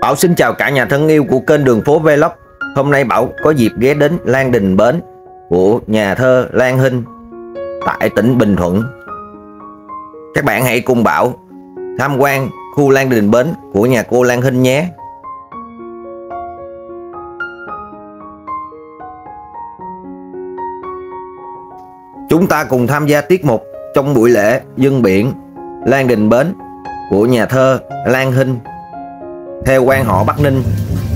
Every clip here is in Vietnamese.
Bảo xin chào cả nhà thân yêu của kênh Đường Phố Vlog. Hôm nay Bảo có dịp ghé đến Lan Đình Bến của nhà thơ Lan Hinh tại tỉnh Bình Thuận. Các bạn hãy cùng Bảo tham quan khu Lan Đình Bến của nhà cô Lan Hinh nhé. Chúng ta cùng tham gia tiết mục trong buổi lễ dân biển Lan Đình Bến của nhà thơ Lan Hinh theo quan họ Bắc Ninh.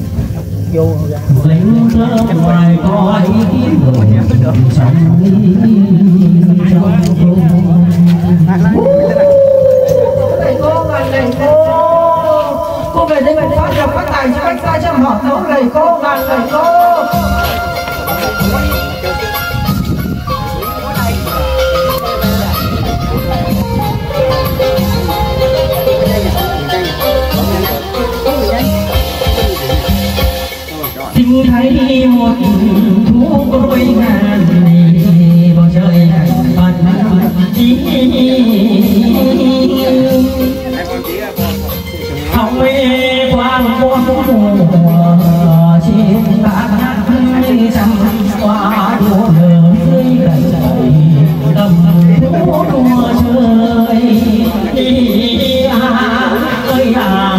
Cô về đây mình phát gặp các tài cho các sai trong họ nấu thầy cô và thầy cô. Tình thấy một thú đôi ngàn bầu trời bật hồng mê quang quang mùa trên bát trăm qua đua đường dưới cành trời tầm đua chơi ơi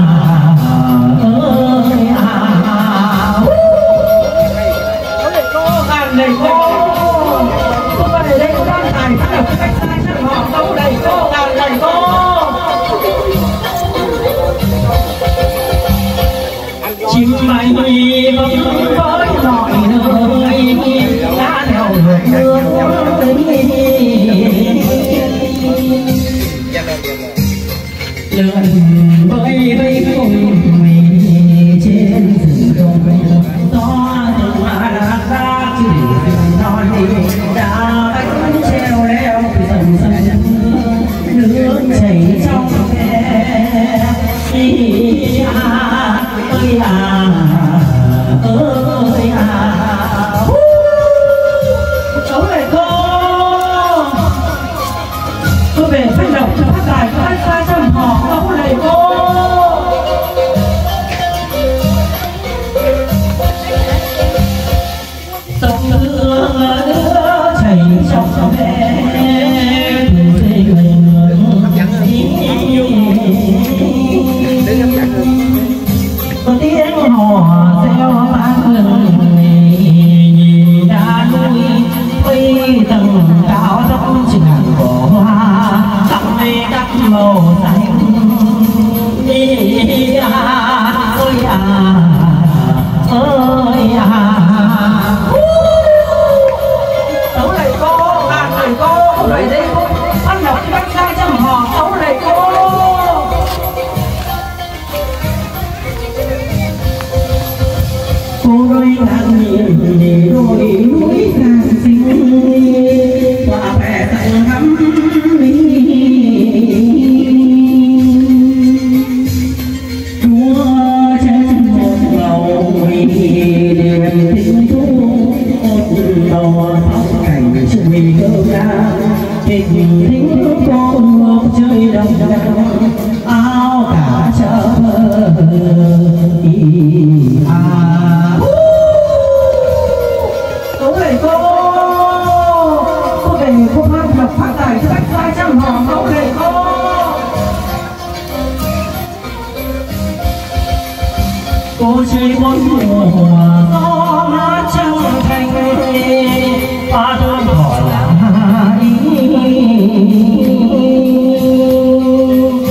này cô về đây cô đang tài phát được cách sai chân họ đâu này cô ngàn này cô chim bay bấm với mọi nơi đã theo hướng lượn với cùng mình trên rừng đông gió từng đã ra chỉ nói đã cánh treo leo dần dần nước chảy trong khe ơi cháu này cô về phát động cho phát tài phát xa trăm họ cháu này cô. Sông nước chảy trong khe tiếng hò reo vang lừng nhìn đã núi quy tầng cao dốc tràn cỏ hoa tắm mây đắp màu xanh ơi tấu này cô ngàn này cô về đây cô bắt đầu bắt sai trăm hò tấu này cô. Cô đôi ngàn nhìn đôi núi ngàn xinh qua vẻ tận ngắm chúa trên một màu niềm tình thú một màu phong cảnh chuối cơ ca tình thính cô ngọc chơi đồng đồng áo cả chợ cô phát đọc phát tài cho cách sai trăm họ mẫu này cô. Cô chơi bốn mùa gió mát trong thành hoa thơm cỏ lá ý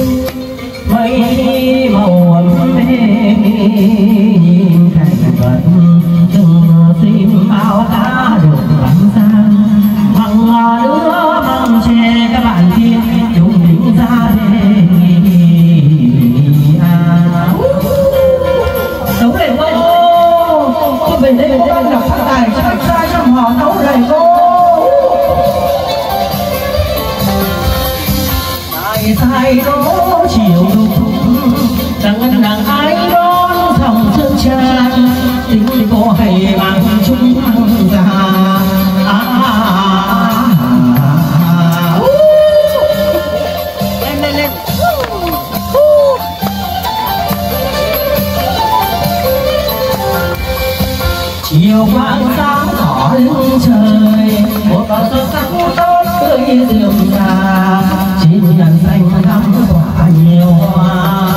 ơi một bầu xuân sắc tốt tươi rượm rà chín nhành xanh thắm tỏa nhiều hoa.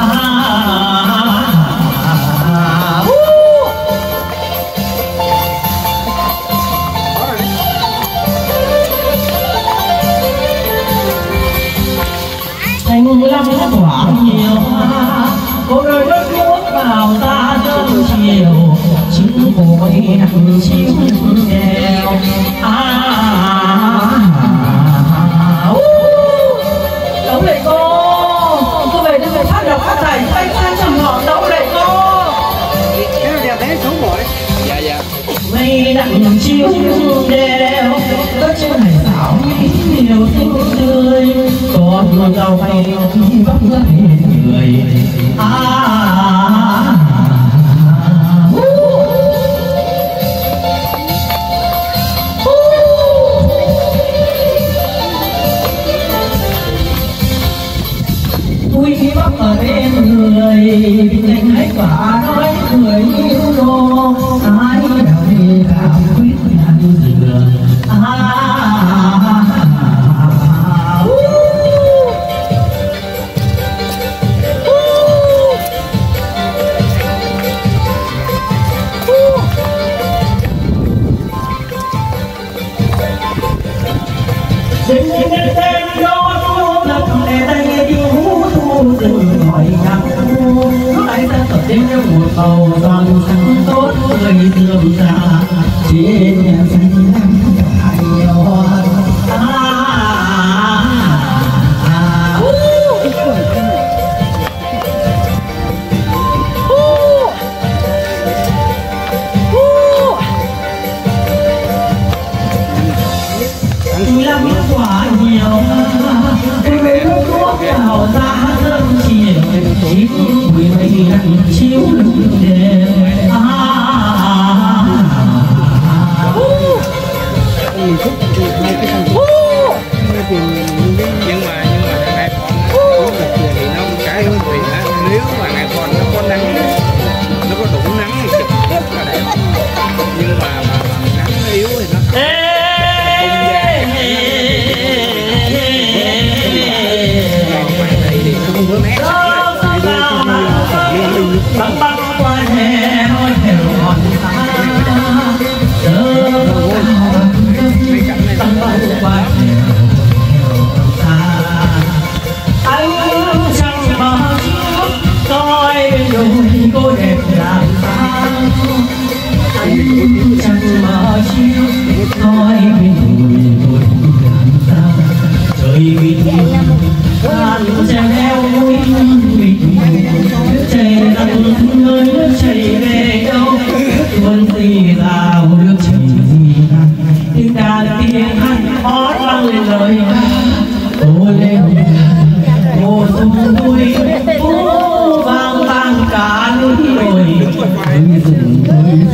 Xanh lắm tỏa nhiều hoa cô đời đất nước vào ta dâng chiều chứng cội nặng chiếu đèo. Đấu lệ cô về đây về phát đọc phát tài tay ta trầm họ đấu lệ cô. Mây nặng chiếu đèo đất trên hải đảo nhiều xinh tươi còn giàu hay vóc dáng người. Vui bắp ở bên người tình hãy quả nói người yêu đô ai đào đi cảm quyết nhàn dừa. Dừng những tên đó thu lập lệ tay yêu thu dừng hỏi nhạc thu ai ta tập đến một bầu toàn sáng tốt người dườm già trên nhà xanh lắm tỏa nhiều hoa. Lắm quả nhiều về lúc thuốc vào ra dâng chiều chín mùi mây nặng chiếu lưng đèn. Nhưng mà thằng iPhone nó uống được thì nó cái hương vị á, nếu mà iPhone nó có nắng nó có đủ nắng thì chụp rất là đẹp, nhưng mà nắng nó yếu thì nó không có nét băng băng qua hè nói theo hòn xa băng băng qua hè xa anh chẳng bao chiếu coi đôi cô đẹp làm sao anh chẳng bao chiếu coi đôi cô làm sao trời bình an treo mũi bình chảy dòng người nước chảy về đâu tuôn gì vào nước chảy gì nào tiếng ca tiếng hát hót vang lên lời ô lên mùa xuân vui phố vang vang cả núi đồi rừng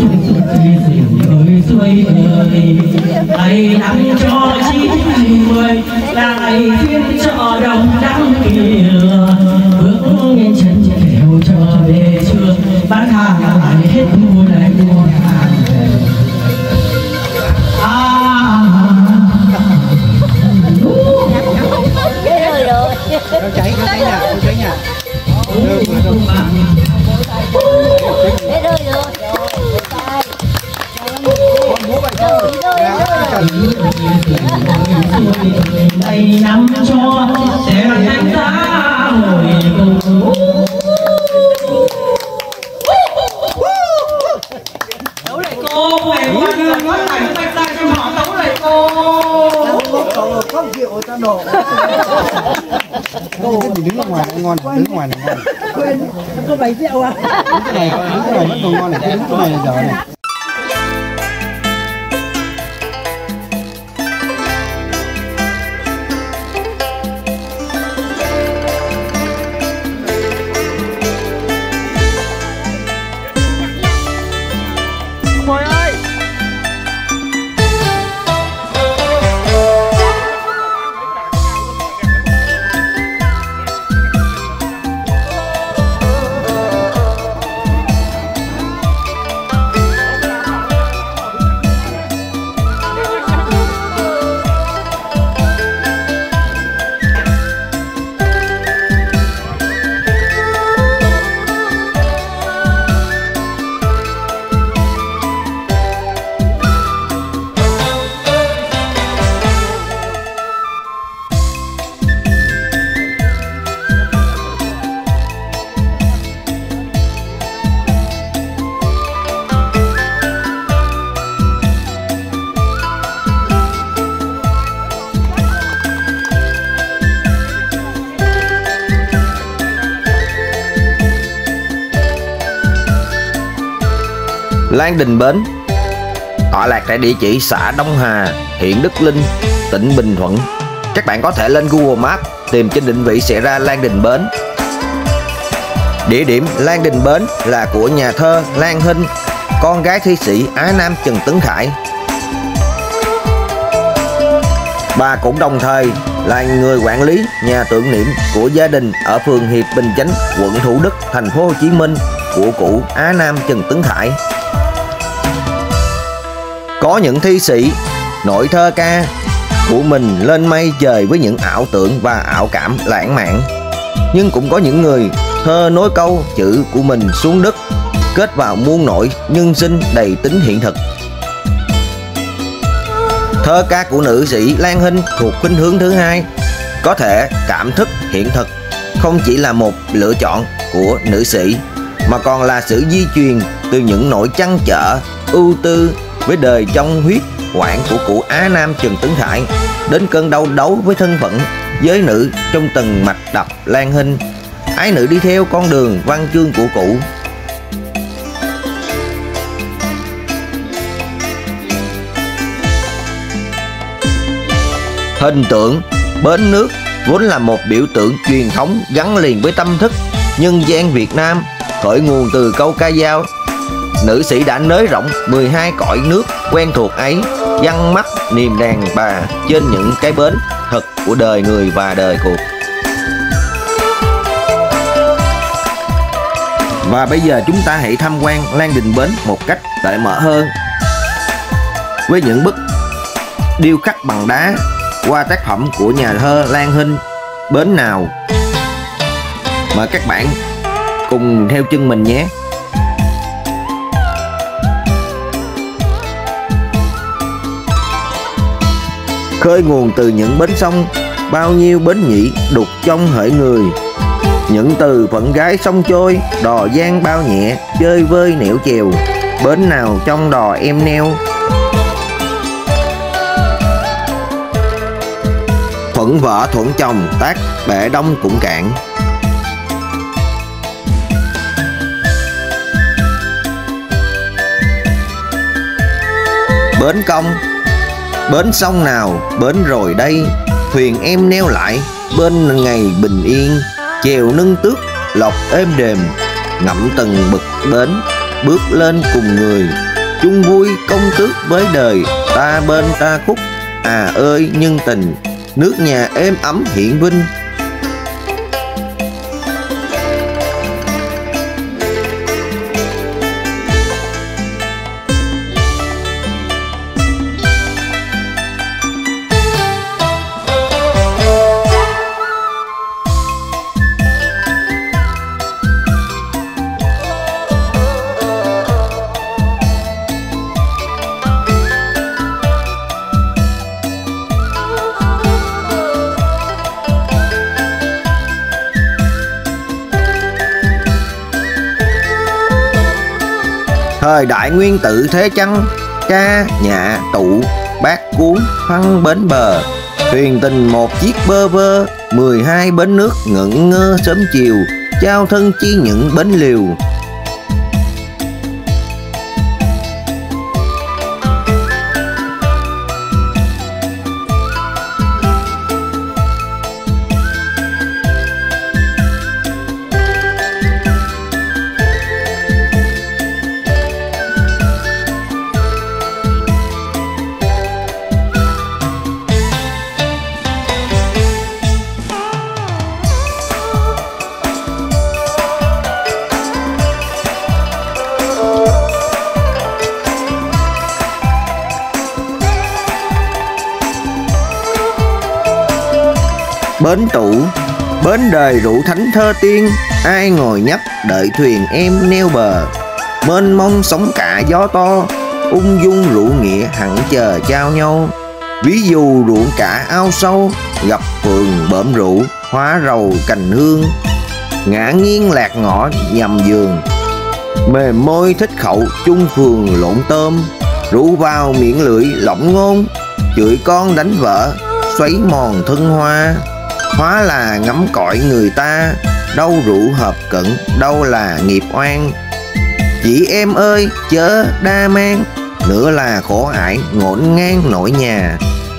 ơi xuôi ơi ngày nắng cho chín mười là ngày phiên chợ đồng đắng kìa bước lên chân theo cho về trường bán hàng lại hết mua lại mua hàng cháy nhà ngày năm cho sẽ đánh giá hồi cùng Đấu lệ cô về qua đường phát tài tay ta cho họ đấu lệ cô. Không chịu ta đổ. Cái gì đứng ở ngoài ngon, đứng ngoài này ngon. Quên, có 7 triệu à? Đứng cái này vẫn còn ngon này, đứng cái này là dở này. Lan Đình Bến tọa lạc tại địa chỉ xã Đông Hà, huyện Đức Linh, tỉnh Bình Thuận. Các bạn có thể lên Google Maps tìm trên định vị sẽ ra Lan Đình Bến. Địa điểm Lan Đình Bến là của nhà thơ Lan Hinh, con gái thi sĩ Á Nam Trần Tấn Khải. Bà cũng đồng thời là người quản lý nhà tưởng niệm của gia đình ở phường Hiệp Bình Chánh, quận Thủ Đức, thành phố Hồ Chí Minh của cụ Á Nam Trần Tấn Khải. Có những thi sĩ nổi thơ ca của mình lên mây trời với những ảo tưởng và ảo cảm lãng mạn, nhưng cũng có những người thơ nối câu chữ của mình xuống đất, kết vào muôn nỗi nhân sinh đầy tính hiện thực. Thơ ca của nữ sĩ Lan Hinh thuộc khuynh hướng thứ hai, có thể cảm thức hiện thực, không chỉ là một lựa chọn của nữ sĩ mà còn là sự di truyền từ những nỗi trăn trở, ưu tư với đời trong huyết quản của cụ Á Nam Trần Tấn Khải, đến cơn đau đấu với thân phận giới nữ trong từng mạch đập Lan Hinh, ái nữ đi theo con đường văn chương của cụ. Hình tượng bến nước vốn là một biểu tượng truyền thống gắn liền với tâm thức nhân gian Việt Nam, khởi nguồn từ câu ca dao. Nữ sĩ đã nới rộng 12 cõi nước quen thuộc ấy, dăng mắt niềm đàn bà trên những cái bến thật của đời người và đời cuộc. Và bây giờ chúng ta hãy tham quan Lan Đình Bến một cách cởi mở hơn, với những bức điêu khắc bằng đá qua tác phẩm của nhà thơ Lan Hinh. Bến nào? Mời các bạn cùng theo chân mình nhé. Khơi nguồn từ những bến sông, bao nhiêu bến nhỉ đục trong hỡi người. Những từ phận gái sông trôi, đò giang bao nhẹ, chơi vơi nẻo chèo. Bến nào trong đò em neo. Thuận vợ thuận chồng, tác bể đông cũng cạn. Bến công, bến sông nào, bến rồi đây. Thuyền em neo lại, bên ngày bình yên. Chèo nâng tước, lọc êm đềm. Ngậm từng bực bến, bước lên cùng người. Chung vui công tước với đời, ta bên ta khúc. À ơi nhân tình, nước nhà êm ấm hiển vinh. Thời đại nguyên tử thế chăng, ca nhạ tụ bát cuốn phăng bến bờ. Thuyền tình một chiếc bơ vơ, 12 bến nước ngẩn ngơ sớm chiều. Trao thân chi những bến liều. Bến tủ, bến đời rượu thánh thơ tiên. Ai ngồi nhấp đợi thuyền em neo bờ. Mênh mông sóng cả gió to, ung dung rượu nghĩa hẳn chờ trao nhau. Ví dụ ruộng cả ao sâu, gặp phường bợm rượu, hóa rầu cành hương. Ngã nghiêng lạc ngõ nhầm giường, mềm môi thích khẩu chung phường lộn tôm. Rượu vào miệng lưỡi lỏng ngôn, chửi con đánh vợ, xoáy mòn thân hoa. Hóa là ngắm cõi người ta, đâu rượu hợp cận, đâu là nghiệp oan. Chị em ơi chớ đa mang, nữa là khổ ải ngổn ngang nỗi nhà.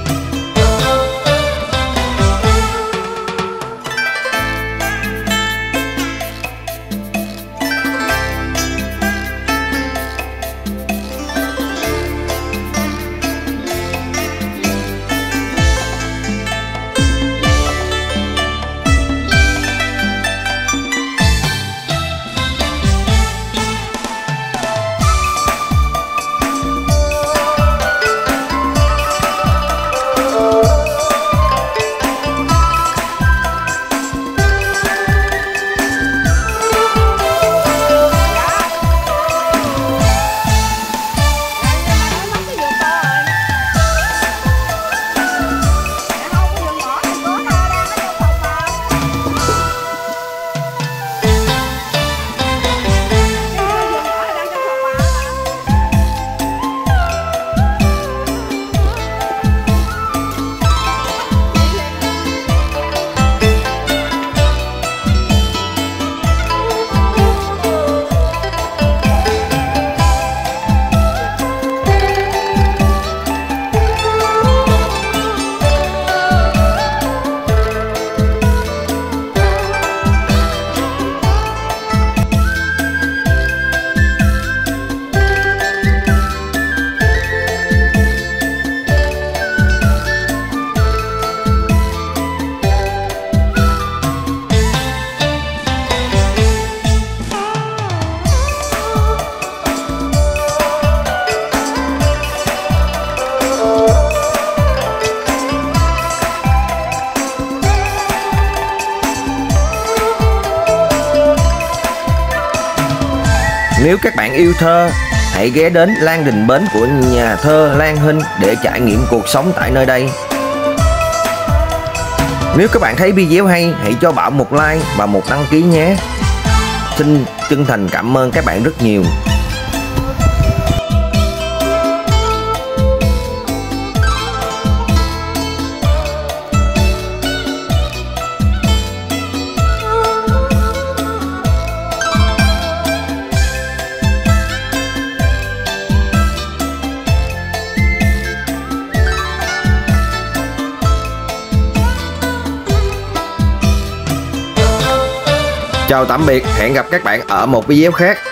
Nếu các bạn yêu thơ, hãy ghé đến Lan Đình Bến của nhà thơ Lan Hinh để trải nghiệm cuộc sống tại nơi đây. Nếu các bạn thấy video hay, hãy cho Bảo một like và một đăng ký nhé. Xin chân thành cảm ơn các bạn rất nhiều. Chào tạm biệt, hẹn gặp các bạn ở một video khác.